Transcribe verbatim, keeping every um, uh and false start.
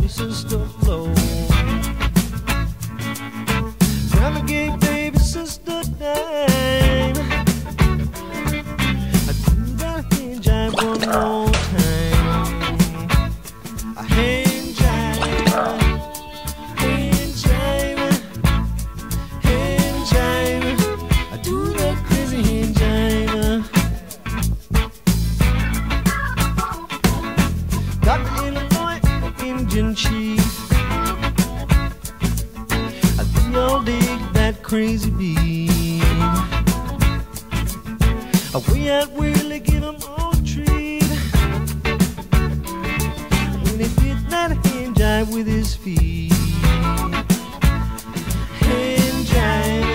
baby sister flow. Gonna give baby sister dime. I do that hand jive one more time. I hand jive, hand jive, hand jive. I do that crazy hand jive. Got the Illinois Indian chief. I think I'll dig that crazy beat. We had really give him all treat. When he did that hand jive with his feet. Hand jive.